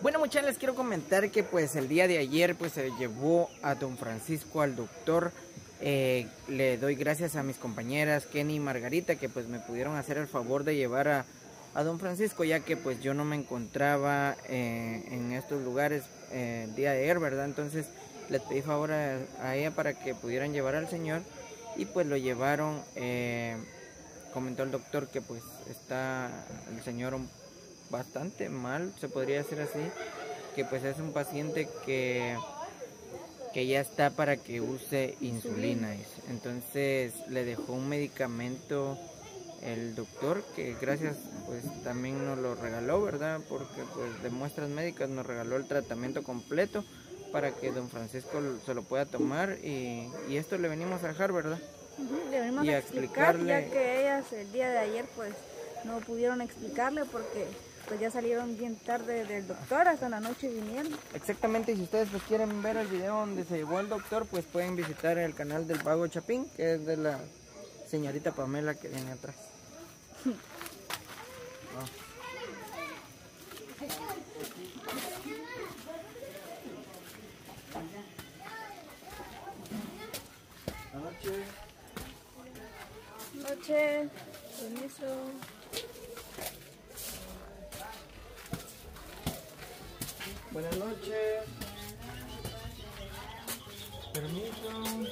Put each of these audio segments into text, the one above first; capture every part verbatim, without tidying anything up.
Bueno, muchachos, les quiero comentar que pues el día de ayer pues se llevó a don Francisco al doctor. Eh, le doy gracias a mis compañeras Kenny y Margarita que pues me pudieron hacer el favor de llevar a, a don Francisco, ya que pues yo no me encontraba eh, en estos lugares eh, el día de ayer, ¿verdad? Entonces les pedí favor a, a ella para que pudieran llevar al señor y pues lo llevaron. Eh, comentó el doctor que pues está el señor bastante mal, se podría decir así, que pues es un paciente que que ya está para que use insulina. Entonces le dejó un medicamento el doctor, que gracias pues también nos lo regaló, ¿verdad? Porque pues de muestras médicas nos regaló el tratamiento completo para que don Francisco se lo pueda tomar, y, y esto le venimos a dejar, ¿verdad? Uh-huh, le venimos y a explicar, explicarle, ya que ellas el día de ayer pues no pudieron explicarle porque pues ya salieron bien tarde del doctor, hasta la noche vinieron. Exactamente, y si ustedes pues quieren ver el video donde se llevó el doctor, pues pueden visitar el canal del Vago Chapín, que es de la señorita Pamela que viene atrás. Oh. Noche. Noche. Permiso. Buenas noches. Permiso.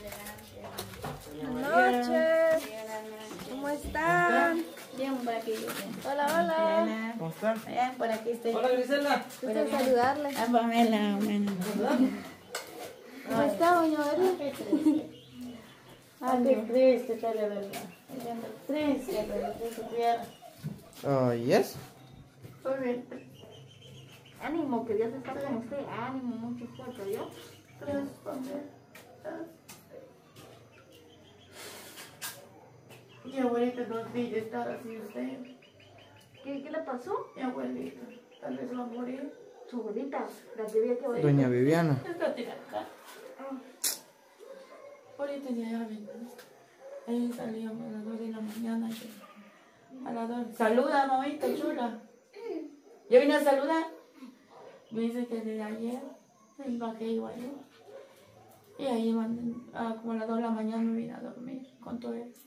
Buenas noches. ¿Cómo están? Bien, por aquí. Hola, hola. ¿Cómo están? Bien, por aquí estoy. Hola, Griselda. Gusto saludarle. Ah, Pamela, bueno. ¿Cómo está, doña María? Qué triste. Ah, qué triste, que de verdad. Triste, pero que supiera. Oh, yes. Ánimo, que Dios está con usted. Ánimo, mucho fuerte, ¿yo? Gracias, Pamela. Mi abuelita no pide estar así usted. ¿Qué, ¿Qué le pasó? Mi abuelita, tal vez va a morir. Su abuelita, la que había que oír. Doña Viviana. Está tirada acá. Ahorita ya ven. Ahí salíamos a las dos de la mañana. A las dos. Saluda, mamita chula. ¿Yo vine a saludar? Me dice que desde ayer me bajé igual yo. Y ahí van, a como a las dos de la mañana me vine a dormir con todo eso.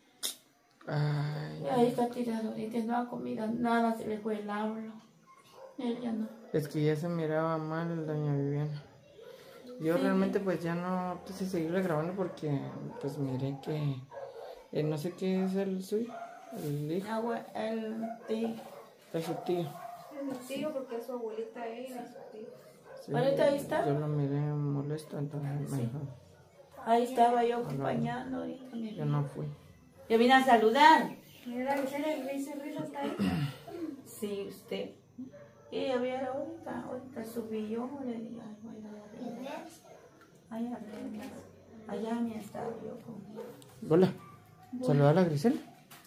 Ay. Y ahí está tirado, ahorita no ha comido nada, se le fue el hablo. Ella no. Es que ya se miraba mal, doña Viviana. Yo sí. Realmente pues ya no quise seguirle grabando porque pues miré que eh, no sé qué es el suyo, el hijo. Abue el tío. Es su tío. Es su tío porque es su abuelita ella, es su tío. Sí, ¿Ahorita ahí está? Yo lo miré molesto, entonces Sí. mejor. Ahí estaba yo acompañando. No, yo no fui. Yo vine a saludar. Mira, Gisela, Risa, Risa está ahí. Sí, usted. Y a ver, ahorita, ahorita subí yo, le dije, ay, voy a ver. Allá arriba. Allá me estaba yo conmigo. Hola. ¿Saludar a la Grisela?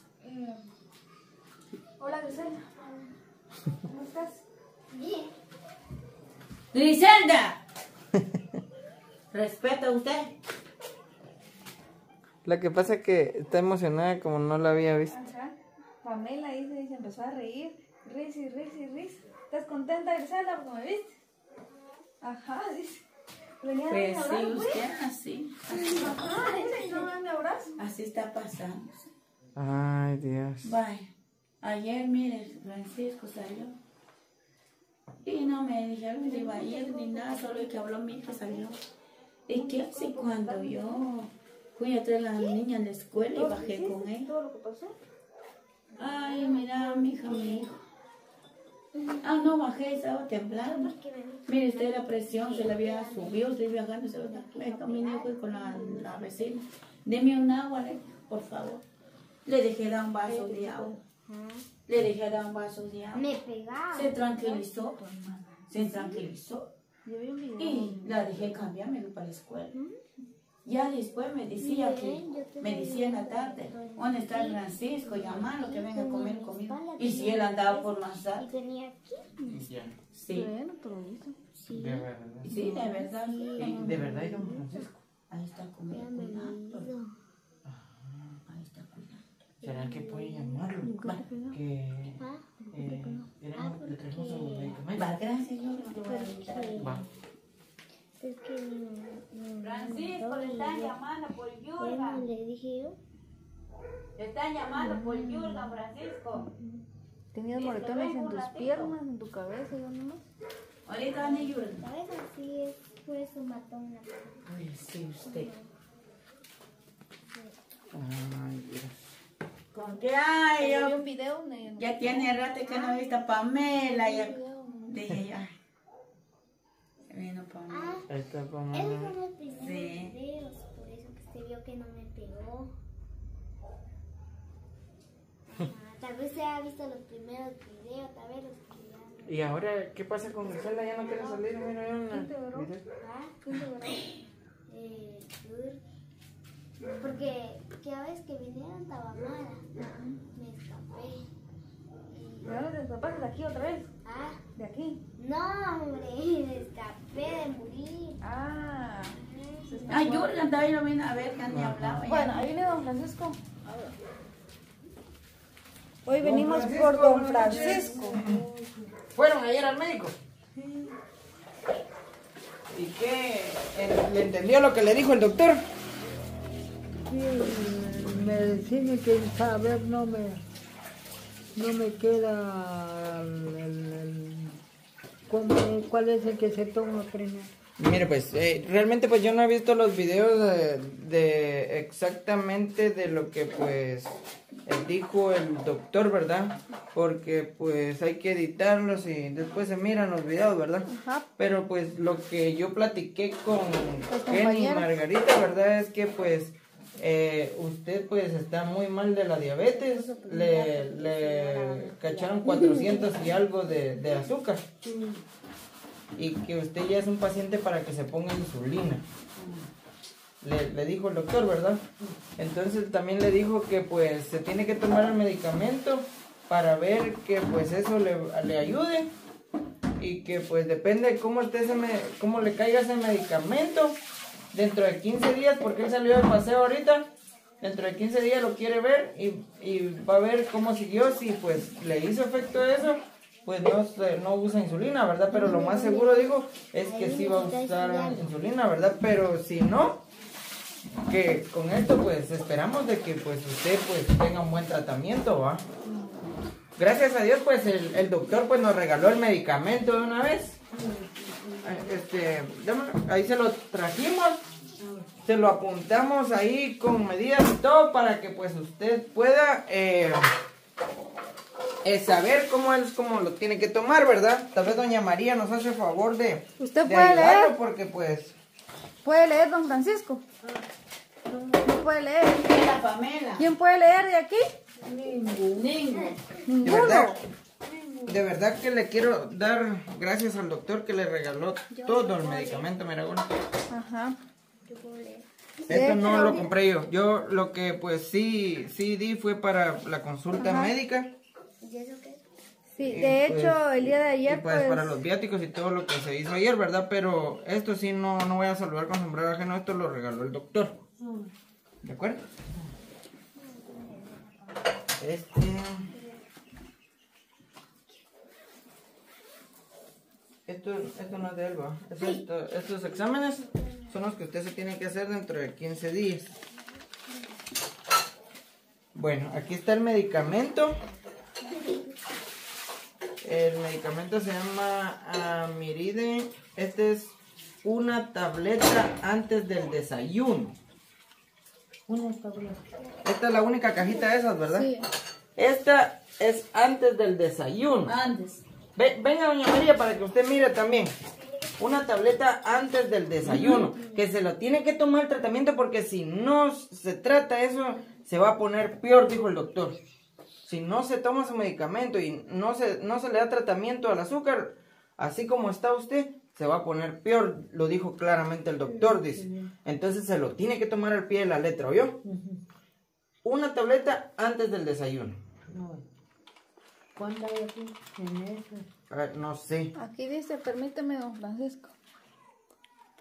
Hola, Grisela. ¿Cómo estás? Bien. ¡Griselda! ¿Respeta usted? La que pasa es que está emocionada como no la había visto. Ajá. Pamela dice y se empezó a reír. Ris y ris y ris. ¿Estás contenta, Griselda, porque me viste? Ajá, dice. Venía Pues a sí, hablar, usted así. Ajá, dice, no me abrazo. Así está pasando. Ay, Dios. Vaya. Ayer, mire, Francisco salió. Y no me dijeron que iba a ir ni nada, solo el que habló mi hija salió. ¿Y qué hace cuando yo fui a traer a la niña en la escuela y bajé con él? ¿Todo lo que pasó? Ay, mira, mi hija me dijo. Ah, no, bajé, estaba temblando. Mire, usted la presión se le había subido, estoy viajando, se lo me caminé fui con la, la vecina. Deme un agua, le dije, por favor. Le dejé dar un vaso de agua. Le dejé dar un vaso de agua. Me pegaba. Se tranquilizó, se tranquilizó. Y la dejé cambiarme para la escuela. Ya después me decía que, me decía en la tarde, ¿dónde está Francisco? Llamarlo, que venga a comer conmigo. Y si él andaba por Mazal. Sí. De verdad. Sí, de verdad. De verdad, y don Francisco. Ahí está comiendo, cuidando. Ahí está cuidando. ¿Será que puede llamarlo? Va. Que ¿Ah? eh, Ah, le traemos su porque- medicamento. Va, gracias, yo te voy a invitar. Porque Va. es que mi- mi- Francisco, le y están yo- llamando por bueno, Yurga. le dije yo. Le están llamando por Yurga, Francisco. ¿Tenías moretones en tus piernas, en tu cabeza y dónde más? Ahorita van a Yurga. ¿Sabes? Así es, por eso mató a una persona. Ay, sí, usted. Ay, Dios. ¿Con qué hay? Yo vi Yo- un video donde ella no- Ya tiene rato que no he visto a Pamela. Ya dije ya. Se vino Pamela. Ah, Ahí está, esos mamá. son los primeros Sí. videos, por eso que se vio que no me pegó. Ah, tal vez se ha visto los primeros videos, tal vez los que ya... ¿Y ahora qué pasa con Griselda? ¿Ya no quiere salir? Mira, yo en ¿Quién te la... agarró? ¿Ah? ¿Quién te agarró? Eh, Ur. Porque cada vez que vinieron estaba mala. Me escapé. Y- ¿De dónde te escapaste? ¿De aquí otra vez? Ah, ¿De aquí? no, hombre, me escapé de morir. Ah. se escapó. Ah, Yurga también lo vino a ver que ni hablaba. Bueno, ahí viene don Francisco. Hoy Don venimos Francisco, por don buenas Francisco. ¿Fueron ayer al médico? ¿Y qué? Eh, ¿Le entendió lo que le dijo el doctor? Sí, medicina que saber no me no me queda el, el- el- cómo es- cuál es el que se toma primero. Mire, pues, eh, realmente pues yo no he visto los videos de, de exactamente de lo que pues eh, dijo el doctor, ¿verdad? Porque pues hay que editarlos y después se miran los videos, ¿verdad? Ajá. Pero pues lo que yo platiqué con Pues, Kenny y compañera. Margarita, ¿verdad? Es que pues eh, usted pues está muy mal de la diabetes, le, le cacharon cuatrocientos y algo de, de azúcar y que usted ya es un paciente para que se ponga insulina. Le, le dijo el doctor, ¿verdad? Entonces también le dijo que pues se tiene que tomar el medicamento para ver que pues eso le, le ayude y que pues depende de cómo, esté ese me- cómo le caiga ese medicamento dentro de quince días, porque él salió de paseo ahorita, dentro de quince días lo quiere ver y, y va a ver cómo siguió, si pues le hizo efecto eso, pues no, se- no usa insulina, ¿verdad? Pero lo más seguro, digo, es que sí va a usar insulina, ¿verdad? Pero si no, que con esto pues esperamos de que pues usted pues tenga un buen tratamiento, ¿va? Gracias a Dios pues el, el doctor pues nos regaló el medicamento de una vez. Este, démoslo, ahí se lo trajimos, se lo apuntamos ahí con medidas y todo para que pues usted pueda eh, eh, saber cómo es, cómo lo tiene que tomar, ¿verdad? Tal vez doña María nos hace favor de, ¿Usted de puede ayudarlo leer? porque pues... ¿Puede leer don Francisco? ¿No puede leer? La Pamela. ¿Quién puede leer de aquí? Ninguno. De Ninguno. verdad, de verdad que le quiero dar gracias al doctor que le regaló todo el medicamento, mira, bueno. Ajá. Yo puedo leer. Esto no lo compré yo. Yo lo que pues sí, sí di fue para la consulta Ajá. médica. ¿Y eso qué? Sí, Y, de pues, hecho, el día de ayer, y, pues, pues, para los viáticos y todo lo que se hizo ayer, ¿verdad? Pero esto sí no, no voy a saludar con sombrero ajeno, esto lo regaló el doctor. ¿De acuerdo? Este... Esto, esto no es de él, ¿va? Es esto- estos exámenes son los que usted se tiene que hacer dentro de quince días. Bueno, aquí está el medicamento. El medicamento se llama Amiride. Este es una tableta antes del desayuno. Una tableta. Esta es la única cajita de esas, ¿verdad? sí. Esta es antes del desayuno. Antes. Ve- venga, doña María, para que usted mire también. Una tableta antes del desayuno. Que se lo tiene que tomar el tratamiento porque si no se trata eso, se va a poner peor, dijo el doctor. Si no se toma su medicamento y no se, no se le da tratamiento al azúcar, así como está usted, se va a poner peor, lo dijo claramente el doctor, dice. Entonces se lo tiene que tomar al pie de la letra, ¿oyó? Una tableta antes del desayuno. No. ¿Cuánto hay aquí? En eso. A ver, no sé. Aquí dice, permíteme, don Francisco.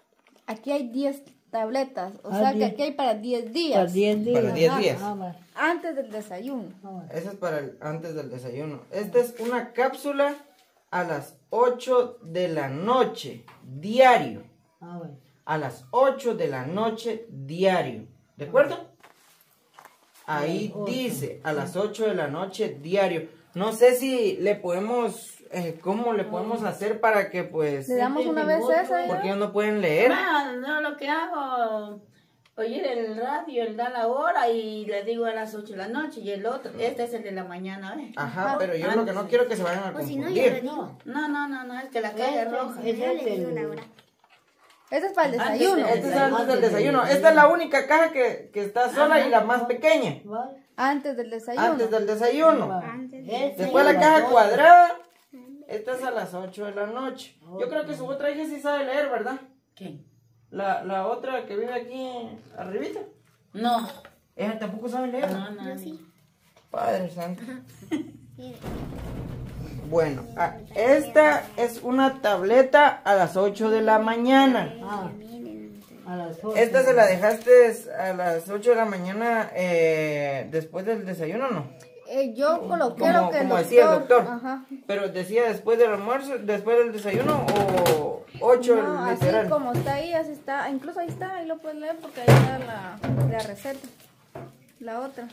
aquí hay diez tabletas, o Ah, sea que diez. aquí hay para diez días. Para diez días. Para diez Ajá. días. Ah, va. Antes del desayuno. Ah, va. Esa es para el- antes del desayuno. Esta es una cápsula a las ocho de la noche, diario. Ah, va. A las ocho de la noche, diario. ¿De acuerdo? Ahí Ocho. dice, a las ocho de la noche, diario. No sé si le podemos, eh, ¿cómo le podemos hacer para que pues... Le damos una vez esa. Porque ellos no pueden leer. No, no, lo que hago, oír el radio, él da la hora y le digo a las ocho de la noche y el otro, este es el de la mañana, ¿eh? Ajá, pero yo lo que no quiero que se vayan a O si no, yo le confundir. digo. No, no, no, no, es que la calle es roja. Ese Yo le es digo la el... hora. Este es para el Antes desayuno. de- Este es antes del desayuno. Esta es la única caja que, que está sola y la más pequeña. Va. Antes del desayuno. Antes del desayuno. Va. Antes Ese Después la es caja las cuadrada. Esta es a las ocho de la noche. Yo creo que su otra hija sí sabe leer, ¿verdad? ¿Quién? La, la otra que vive aquí arribita. No, Ella tampoco sabe leer. no, no. yo sí. Padre santo. Mire. Bueno, ah, esta es una tableta a las ocho de la mañana. Ah, Miren. a las ocho. Esta se la dejaste a las ocho de la mañana eh, después del desayuno, ¿no? Eh, yo coloqué Como, lo que como decía el doctor. Ajá. Pero decía después del almuerzo, después del desayuno o ocho No, así literal. como está ahí, así está. Incluso ahí está, ahí lo puedes leer porque ahí está la, la receta. La otra.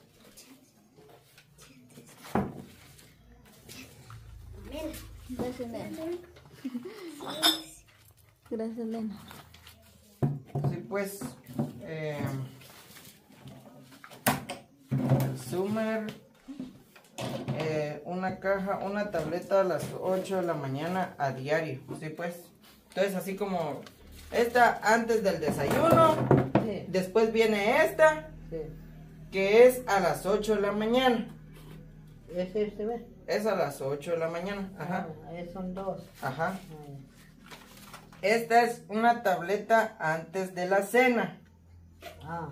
Gracias, nena. Gracias, nena. Sí, pues. Eh, Summer. eh, una caja, una tableta a las ocho de la mañana a diario. Sí, pues. Entonces, así como esta antes del desayuno. Sí, Después viene esta, sí. que es a las ocho de la mañana. ¿Es este, ve? Es a las ocho de la mañana. Ajá. Ah, ahí son dos. Ajá. Ah, Esta es una tableta antes de la cena. Ah.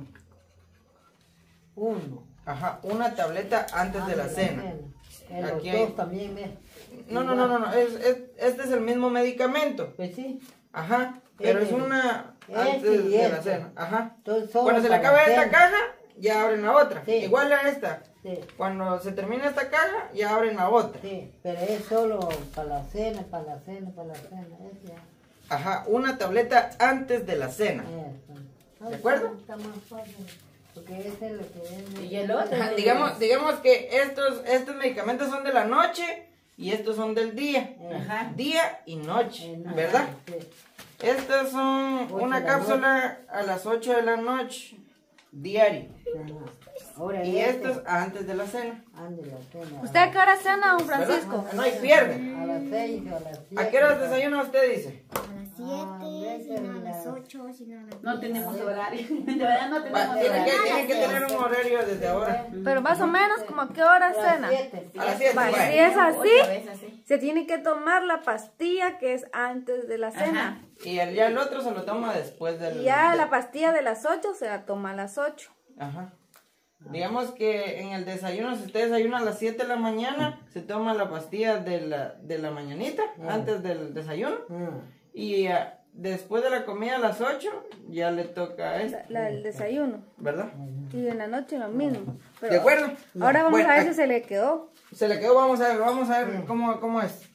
Uno. Ajá, una tableta antes de la cena. En los Aquí dos hay- también, ve. No, no, no, no, no. Es, es- este es el mismo medicamento. Pues sí. Ajá, pero es Este, una este antes y de la este. cena. Ajá. Entonces, solo Cuando se le para acaba esta cena. caja, ya abren la otra. Sí. Igual a esta. Sí, Cuando se termina esta caja, ya abren la otra. sí, pero es solo para la cena, para la cena, para la cena. Es ya. Ajá, una tableta antes de la cena. Eso. ¿De acuerdo? Está más fácil. Porque ese es lo que es. Y el otro. Ajá, digamos, digamos que estos, estos medicamentos son de la noche y estos son del día. Ajá. Día y noche, Eh, ¿verdad? Sí. Estas son Ocho una de la cápsula a las ocho de la noche, diario. Ajá. Ahora Y este, estos antes de la cena. ande la cena. ¿Usted a qué hora cena, don ¿Verdad? Francisco? No hay pierde. A las seis o a las siete. ¿A qué horas desayuna usted, dice? A las siete, si no a las ocho, si no a las No diez. tenemos horario. De verdad no Va, tenemos tiene, que, horario. tiene que tener un horario desde ahora. Pero más o menos, ¿como a qué hora A las cena? siete. A las siete. Va, bueno. si es así, Otra vez así. se tiene que tomar la pastilla que es antes de la cena. Y el, ya el otro se lo toma después del... Y ya de- la pastilla de las ocho se la toma a las ocho. Ajá. Digamos que en el desayuno, si usted desayuna a las siete de la mañana, se toma la pastilla de la, de la mañanita, antes del desayuno. Ah, Y ah, después de la comida a las ocho, ya le toca La, esta, la- el desayuno. ¿verdad? Y en la noche lo mismo. Pero ¿De acuerdo? ahora vamos Bueno, a ver ah, si se le quedó. Se le quedó, vamos a ver, vamos a ver cómo, cómo es.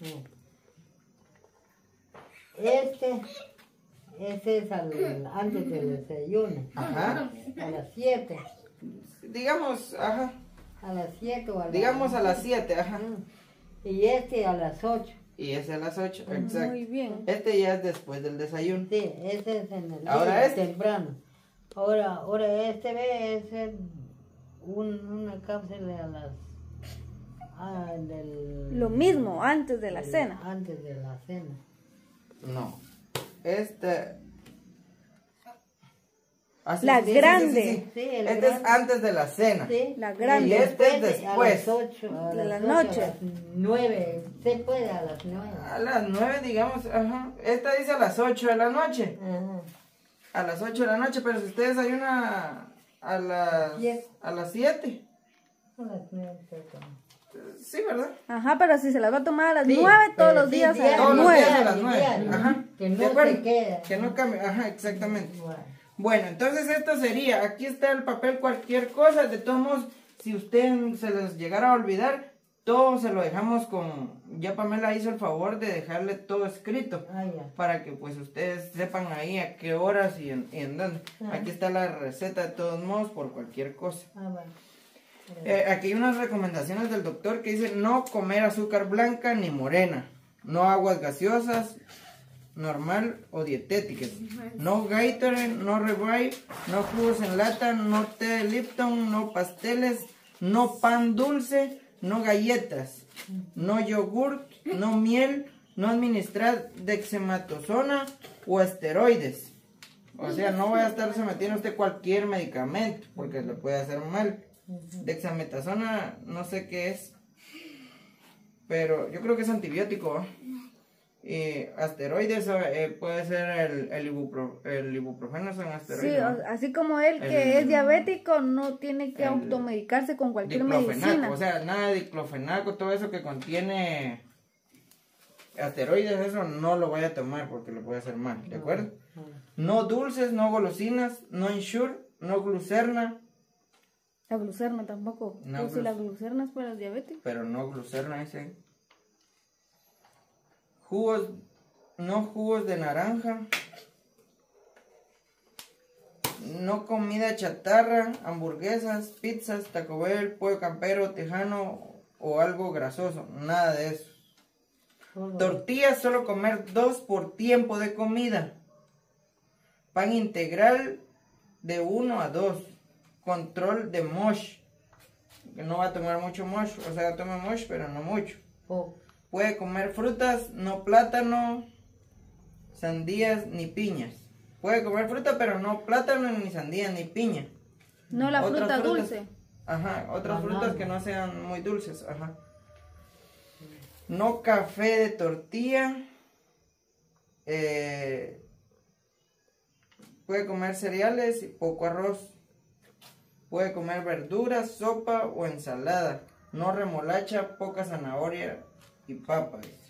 Este, este es al, antes del desayuno. Ajá. A las siete. Digamos, ajá. A las siete o a las Digamos a las siete, ajá. Y este a las ocho. Y ese a las ocho, exacto. Muy bien. Este ya es después del desayuno. Sí, ese es en el Ahora día este. temprano. Ahora, ahora este ve es el- un, una cápsula a las ah, del, Lo mismo antes de la del- cena. Antes de la cena. No. Este. Ah, sí, La sí, sí, grande. sí, sí, sí. Sí, el Este es grande. antes de la cena. Sí. La grande. Y este es Después, después. A las ocho. A De las la ocho, noche. A las nueve. Se puede a las nueve. A las nueve, digamos, ajá. Esta dice a las ocho de la noche. Ajá. A las ocho de la noche, pero si usted desayuna a las Siete. a las siete. A las nueve se toma. Sí, ¿verdad? Ajá, pero si se las va a tomar a las Sí, nueve todos pero los sí, días a diario, las Todos los nueve. días a las Diario, nueve. diario. Ajá. Que no ¿De acuerdo? se quede. Que no cambie. Ajá, exactamente. Bueno. Bueno, entonces esto sería, aquí está el papel, cualquier cosa, de todos modos, si usted se les llegara a olvidar, todo se lo dejamos con, ya Pamela hizo el favor de dejarle todo escrito, Ah, ya. para que pues ustedes sepan ahí a qué horas y en, y en dónde. Ah. Aquí está la receta de todos modos por cualquier cosa. Ah, bueno. Eh, aquí hay unas recomendaciones del doctor que dice no comer azúcar blanca ni morena, no aguas gaseosas, normal o dietéticas, no Gatorade, no Revive, no jugos en lata, no té de Lipton, no pasteles, no pan dulce, no galletas, no yogurt, no miel, no administrar dexametasona o esteroides. O sea, no vaya a estarse metiendo usted cualquier medicamento porque le puede hacer mal. Dexametasona, no sé qué es, pero yo creo que es antibiótico. Y asteroides eh, puede ser el, el, ibupro, el ibuprofeno, son Sí, asteroides. ¿no? o- así como él que El- es diabético no tiene que el automedicarse con cualquier Diclofenaco, medicina. o sea, nada de diclofenaco, todo eso que contiene asteroides, eso no lo vaya a tomar porque le puede hacer mal, ¿de acuerdo? No dulces, no golosinas, no Ensure, no glucerna, La glucerna tampoco. No, Pues si glus- la glucerna es para los diabéticos. pero no glucerna ese. Jugos, no jugos de naranja. No comida chatarra, hamburguesas, pizzas, Taco Bell, pollo campero, tejano o algo grasoso. Nada de eso. Tortillas, solo comer dos por tiempo de comida. Pan integral de uno a dos. Control de mosh. Que no va a tomar mucho mosh. O sea, toma mosh, pero no mucho. Oh. Puede comer frutas, no plátano, sandías ni piñas. Puede comer fruta, pero no plátano, ni sandía, ni piña. No la Otras fruta frutas- dulce. Ajá, otras Banano. frutas que no sean muy dulces, ajá. No café de tortilla. Eh, puede comer cereales y poco arroz. Puede comer verduras, sopa o ensalada. No remolacha, poca zanahoria y papa. dice.